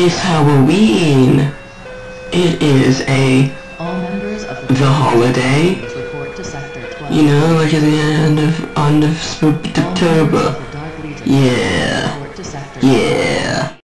It's Halloween. It is the holiday. You know, like at the end of October. Yeah. Yeah.